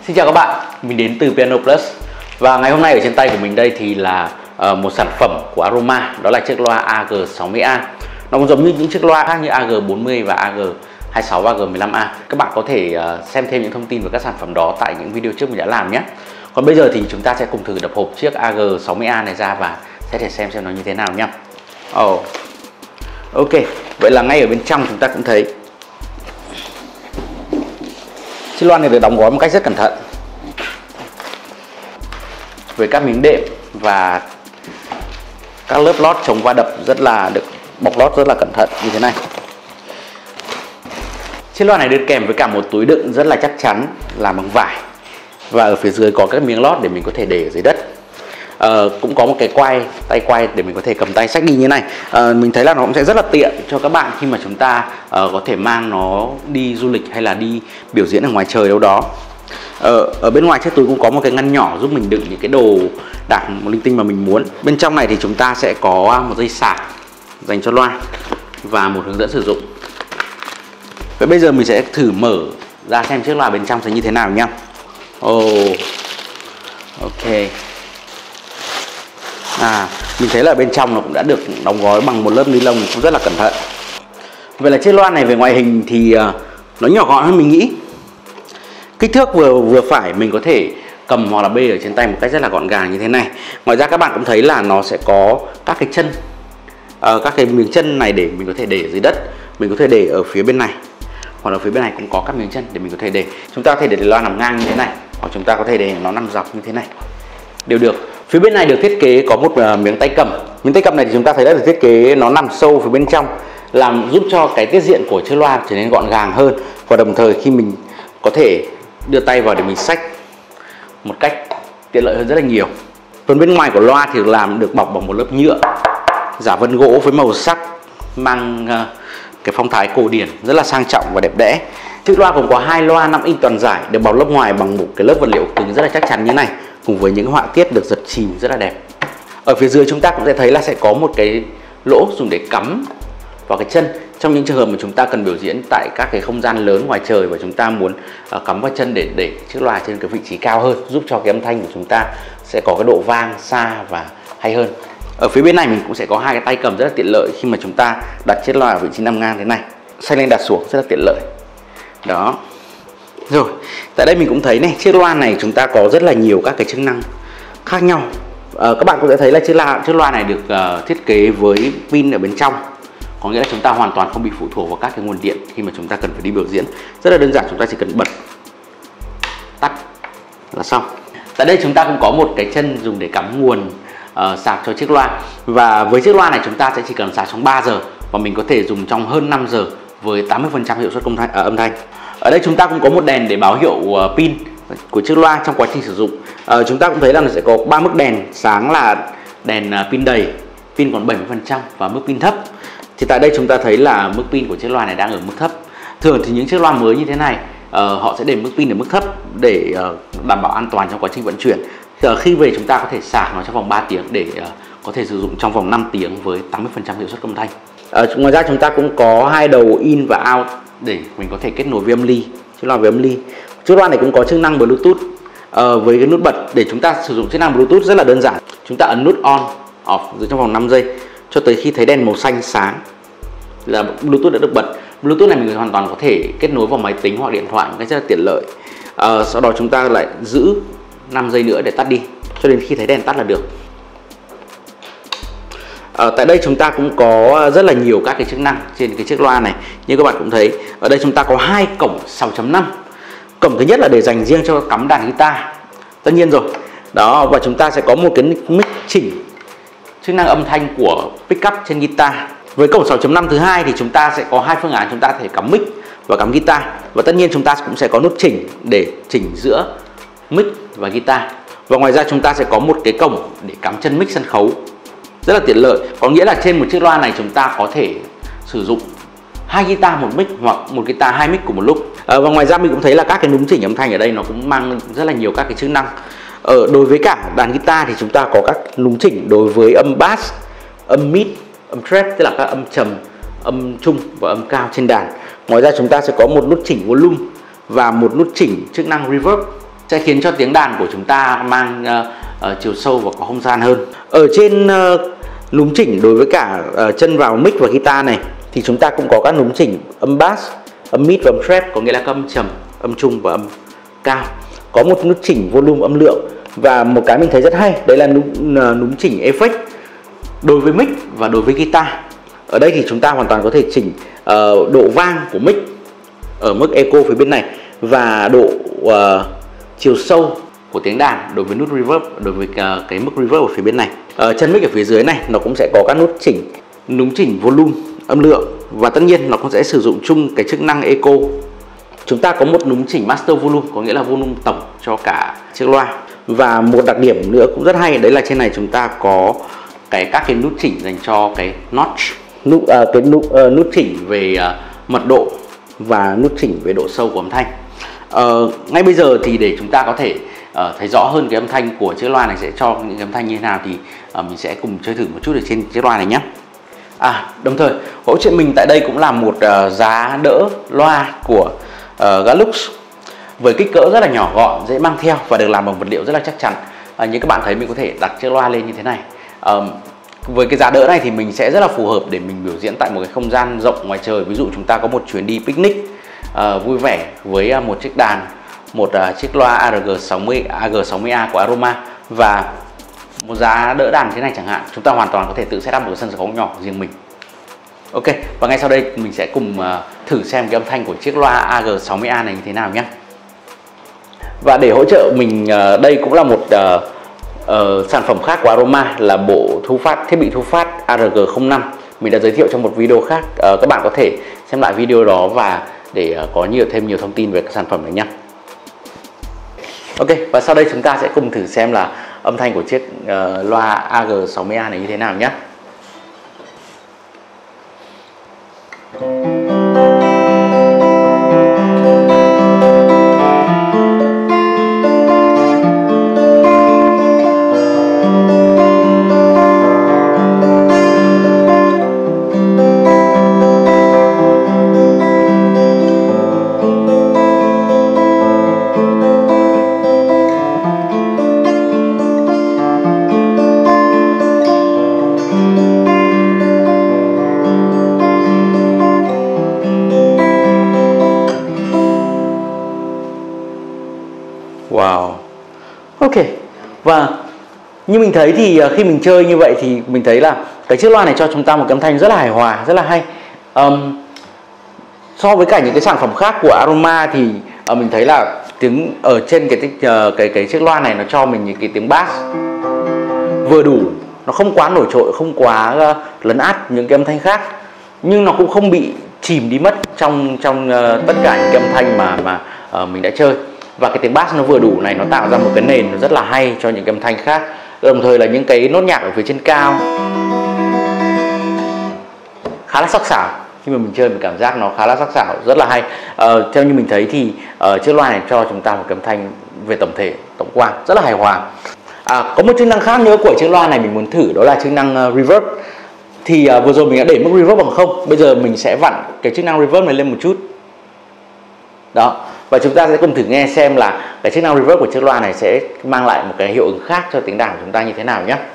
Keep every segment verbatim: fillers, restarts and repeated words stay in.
Xin chào các bạn, mình đến từ Piano Plus. Và ngày hôm nay ở trên tay của mình đây thì là uh, một sản phẩm của Aroma. Đó là chiếc loa A G sáu mươi A. Nó cũng giống như những chiếc loa khác như A G bốn mươi và A G hai mươi sáu và A G mười lăm A. Các bạn có thể uh, xem thêm những thông tin về các sản phẩm đó tại những video trước mình đã làm nhé. Còn bây giờ thì chúng ta sẽ cùng thử đập hộp chiếc A G sáu mươi A này ra và sẽ thể xem xem nó như thế nào nhé. Oh. Ok, vậy là ngay ở bên trong chúng ta cũng thấy chiếc loa này được đóng gói một cách rất cẩn thận với các miếng đệm và các lớp lót chống va đập rất là được bọc lót rất là cẩn thận như thế này. Chiếc loa này được kèm với cả một túi đựng rất là chắc chắn làm bằng vải, và ở phía dưới có các miếng lót để mình có thể để ở dưới đất. Uh, cũng có một cái quai, tay quai để mình có thể cầm tay xách đi như này. Uh, mình thấy là nó cũng sẽ rất là tiện cho các bạn khi mà chúng ta uh, có thể mang nó đi du lịch hay là đi biểu diễn ở ngoài trời đâu đó. Uh, ở bên ngoài chiếc túi cũng có một cái ngăn nhỏ giúp mình đựng những cái đồ đạc một linh tinh mà mình muốn. Bên trong này thì chúng ta sẽ có một dây sạc dành cho loa và một hướng dẫn sử dụng. Vậy bây giờ mình sẽ thử mở ra xem chiếc loa bên trong sẽ như thế nào nhá. Oh, ok. À, mình thấy là bên trong nó cũng đã được đóng gói bằng một lớp ni lông cũng rất là cẩn thận. Vậy là chiếc loa này về ngoại hình thì uh, nó nhỏ gọn hơn mình nghĩ. Kích thước vừa vừa phải, mình có thể cầm hoặc là bê ở trên tay một cách rất là gọn gàng như thế này. Ngoài ra các bạn cũng thấy là nó sẽ có các cái chân, uh, các cái miếng chân này để mình có thể để ở dưới đất. Mình có thể để ở phía bên này, hoặc là phía bên này cũng có các miếng chân để mình có thể để. Chúng ta có thể để loa nằm ngang như thế này, hoặc chúng ta có thể để nó nằm dọc như thế này, đều được. Phía bên này được thiết kế có một uh, miếng tay cầm. Miếng tay cầm này thì chúng ta thấy đã được thiết kế nó nằm sâu phía bên trong, làm giúp cho cái tiết diện của chiếc loa trở nên gọn gàng hơn, và đồng thời khi mình có thể đưa tay vào để mình xách một cách tiện lợi hơn rất là nhiều. Phần bên ngoài của loa thì được làm được bọc bằng một lớp nhựa giả vân gỗ với màu sắc mang uh, cái phong thái cổ điển rất là sang trọng và đẹp đẽ. Chiếc loa gồm có hai loa năm inch toàn giải được bọc lớp ngoài bằng một cái lớp vật liệu cứng rất là chắc chắn như này, cùng với những họa tiết được giật chìm rất là đẹp. Ở phía dưới chúng ta cũng sẽ thấy là sẽ có một cái lỗ dùng để cắm vào cái chân trong những trường hợp mà chúng ta cần biểu diễn tại các cái không gian lớn ngoài trời và chúng ta muốn uh, cắm vào chân để để chiếc loa trên cái vị trí cao hơn, giúp cho cái âm thanh của chúng ta sẽ có cái độ vang xa và hay hơn. Ở phía bên này mình cũng sẽ có hai cái tay cầm rất là tiện lợi khi mà chúng ta đặt chiếc loa ở vị trí nằm ngang thế này, xoay lên đặt xuống rất là tiện lợi. Đó. Rồi, tại đây mình cũng thấy này, chiếc loa này chúng ta có rất là nhiều các cái chức năng khác nhau. À, các bạn cũng sẽ thấy là chiếc loa, chiếc loa này được uh, thiết kế với pin ở bên trong, có nghĩa là chúng ta hoàn toàn không bị phụ thuộc vào các cái nguồn điện khi mà chúng ta cần phải đi biểu diễn. Rất là đơn giản, chúng ta chỉ cần bật, tắt là xong. Tại đây chúng ta cũng có một cái chân dùng để cắm nguồn uh, sạc cho chiếc loa, và với chiếc loa này chúng ta sẽ chỉ cần sạc trong ba giờ và mình có thể dùng trong hơn năm giờ với tám mươi phần trăm hiệu suất công thanh, uh, âm thanh. Ở đây chúng ta cũng có một đèn để báo hiệu uh, pin của chiếc loa trong quá trình sử dụng. Uh, chúng ta cũng thấy là nó sẽ có ba mức đèn sáng là đèn uh, pin đầy, pin còn bảy mươi phần trăm và mức pin thấp. Thì tại đây chúng ta thấy là mức pin của chiếc loa này đang ở mức thấp. Thường thì những chiếc loa mới như thế này uh, họ sẽ để mức pin ở mức thấp để uh, đảm bảo an toàn trong quá trình vận chuyển. Thì, uh, khi về chúng ta có thể sạc nó trong vòng ba tiếng để uh, có thể sử dụng trong vòng năm tiếng với tám mươi phần trăm hiệu suất âm thanh. Uh, ngoài ra chúng ta cũng có hai đầu in và out để mình có thể kết nối với âm ly, chiếc loa với âm ly. Chiếc loa này cũng có chức năng Bluetooth uh, với cái nút bật. Để chúng ta sử dụng chức năng Bluetooth rất là đơn giản. Chúng ta ấn nút on, off giữ trong vòng năm giây cho tới khi thấy đèn màu xanh sáng là Bluetooth đã được bật. Bluetooth này mình hoàn toàn có thể kết nối vào máy tính hoặc điện thoại một cách rất là tiện lợi. Uh, sau đó chúng ta lại giữ năm giây nữa để tắt đi cho đến khi thấy đèn tắt là được. Ở tại đây chúng ta cũng có rất là nhiều các cái chức năng trên cái chiếc loa này. Như các bạn cũng thấy, ở đây chúng ta có hai cổng sáu chấm năm. Cổng thứ nhất là để dành riêng cho cắm đàn guitar, tất nhiên rồi. Đó, và chúng ta sẽ có một cái mic chỉnh chức năng âm thanh của pickup trên guitar. Với cổng sáu chấm năm thứ hai thì chúng ta sẽ có hai phương án, chúng ta có thể cắm mic và cắm guitar. Và tất nhiên chúng ta cũng sẽ có nút chỉnh để chỉnh giữa mic và guitar. Và ngoài ra chúng ta sẽ có một cái cổng để cắm chân mic sân khấu, rất là tiện lợi. Có nghĩa là trên một chiếc loa này chúng ta có thể sử dụng hai guitar một mic hoặc một guitar hai mic cùng một lúc. À, và ngoài ra mình cũng thấy là các cái núm chỉnh âm thanh ở đây nó cũng mang rất là nhiều các cái chức năng. Ở đối với cả đàn guitar thì chúng ta có các núm chỉnh đối với âm bass, âm mid, âm treble, tức là các âm trầm, âm trung và âm cao trên đàn. Ngoài ra chúng ta sẽ có một nút chỉnh volume và một nút chỉnh chức năng reverb. sẽ khiến cho tiếng đàn của chúng ta mang uh, uh, chiều sâu và có không gian hơn. Ở trên uh, núm chỉnh đối với cả uh, chân vào mic và guitar này thì chúng ta cũng có các núm chỉnh âm bass, âm mid và âm treble, có nghĩa là các âm trầm, âm trung và âm cao. Có một nút chỉnh volume âm lượng, và một cái mình thấy rất hay đấy là núm, uh, núm chỉnh effect đối với mic và đối với guitar. Ở đây thì chúng ta hoàn toàn có thể chỉnh uh, độ vang của mic ở mức echo phía bên này và độ uh, chiều sâu của tiếng đàn đối với nút reverb, đối với uh, cái mức reverb ở phía bên này. Ở chân mic ở phía dưới này nó cũng sẽ có các nút chỉnh, núm chỉnh volume âm lượng, và tất nhiên nó cũng sẽ sử dụng chung cái chức năng echo. Chúng ta có một núm chỉnh master volume, có nghĩa là volume tổng cho cả chiếc loa. Và một đặc điểm nữa cũng rất hay đấy là trên này chúng ta có cái các cái nút chỉnh dành cho cái notch, nút uh, cái nút uh, nút chỉnh về uh, mật độ và nút chỉnh về độ sâu của âm thanh. Uh, ngay bây giờ thì để chúng ta có thể uh, thấy rõ hơn cái âm thanh của chiếc loa này sẽ cho những âm thanh như thế nào thì uh, mình sẽ cùng chơi thử một chút ở trên chiếc loa này nhé. À, đồng thời hỗ trợ mình tại đây cũng là một uh, giá đỡ loa của uh, Galux với kích cỡ rất là nhỏ gọn, dễ mang theo và được làm bằng vật liệu rất là chắc chắn. Uh, như các bạn thấy mình có thể đặt chiếc loa lên như thế này. Uh, với cái giá đỡ này thì mình sẽ rất là phù hợp để mình biểu diễn tại một cái không gian rộng ngoài trời. Ví dụ chúng ta có một chuyến đi picnic uh, vui vẻ với uh, một chiếc đàn, một uh, chiếc loa A R G sáu mươi A G sáu mươi A của Aroma và một giá đỡ đàn thế này chẳng hạn, chúng ta hoàn toàn có thể tự set up một cái sân khấu nhỏ riêng mình. Ok, và ngay sau đây mình sẽ cùng uh, thử xem cái âm thanh của chiếc loa A G sáu mươi A này như thế nào nhé. Và để hỗ trợ mình uh, đây cũng là một uh, uh, sản phẩm khác của Aroma, là bộ thu phát thiết bị thu phát A R G không năm. Mình đã giới thiệu trong một video khác, uh, các bạn có thể xem lại video đó và để uh, có nhiều thêm nhiều thông tin về cái sản phẩm này nhé. Ok, và sau đây chúng ta sẽ cùng thử xem là âm thanh của chiếc uh, loa A G sáu mươi A này như thế nào nhé. Wow, ok. Và như mình thấy thì khi mình chơi như vậy thì mình thấy là cái chiếc loa này cho chúng ta một cái âm thanh rất là hài hòa, rất là hay. um, So với cả những cái sản phẩm khác của Aroma thì uh, mình thấy là tiếng ở trên cái uh, cái cái chiếc loa này nó cho mình những cái tiếng bass vừa đủ, nó không quá nổi trội, không quá uh, lấn át những cái âm thanh khác, nhưng nó cũng không bị chìm đi mất trong trong uh, tất cả những cái âm thanh mà mà uh, mình đã chơi. Và cái tiếng bass nó vừa đủ này, nó tạo ra một cái nền nó rất là hay cho những cái âm thanh khác. Đồng thời là những cái nốt nhạc ở phía trên cao khá là sắc sảo. Khi mà mình chơi mình cảm giác nó khá là sắc sảo, rất là hay. ờ, Theo như mình thấy thì uh, chiếc loa này cho chúng ta một cái âm thanh về tổng thể, tổng quan rất là hài hòa. à, Có một chức năng khác nữa của chiếc loa này mình muốn thử, đó là chức năng uh, reverb. Thì uh, vừa rồi mình đã để mức reverb bằng không, bây giờ mình sẽ vặn cái chức năng reverb này lên một chút. Đó, và chúng ta sẽ cùng thử nghe xem là cái chức năng reverb của chiếc loa này sẽ mang lại một cái hiệu ứng khác cho tiếng đàn của chúng ta như thế nào nhé.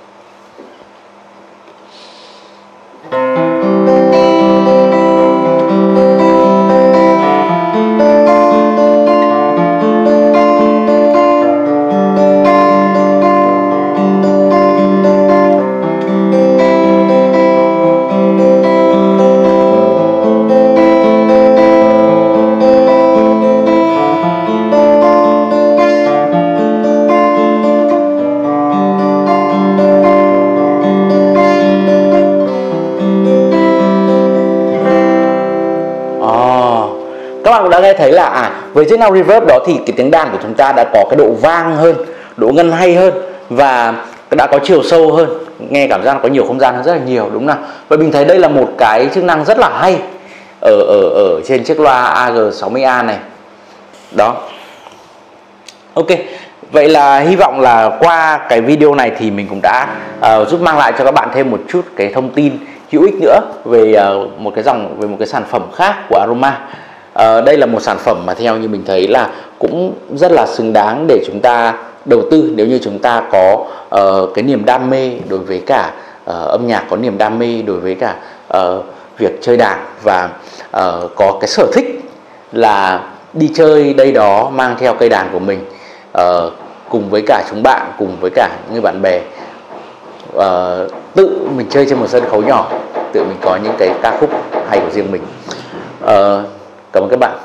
Các bạn cũng đã nghe thấy là à, với chức năng reverb đó thì cái tiếng đàn của chúng ta đã có cái độ vang hơn, độ ngân hay hơn và đã có chiều sâu hơn, nghe cảm giác có nhiều không gian hơn rất là nhiều, đúng không nào? Và mình thấy đây là một cái chức năng rất là hay ở ở ở trên chiếc loa A G sáu mươi A này. Đó. Ok, vậy là hy vọng là qua cái video này thì mình cũng đã uh, giúp mang lại cho các bạn thêm một chút cái thông tin hữu ích nữa về uh, một cái dòng về một cái sản phẩm khác của Aroma. uh, đây là một sản phẩm mà theo như mình thấy là cũng rất là xứng đáng để chúng ta đầu tư nếu như chúng ta có uh, cái niềm đam mê đối với cả uh, âm nhạc, có niềm đam mê đối với cả uh, việc chơi đàn, và uh, có cái sở thích là đi chơi đây đó mang theo cây đàn của mình uh, cùng với cả chúng bạn, cùng với cả những người bạn bè, uh, tự mình chơi trên một sân khấu nhỏ, tự mình có những cái ca khúc hay của riêng mình. uh, Cảm ơn các bạn.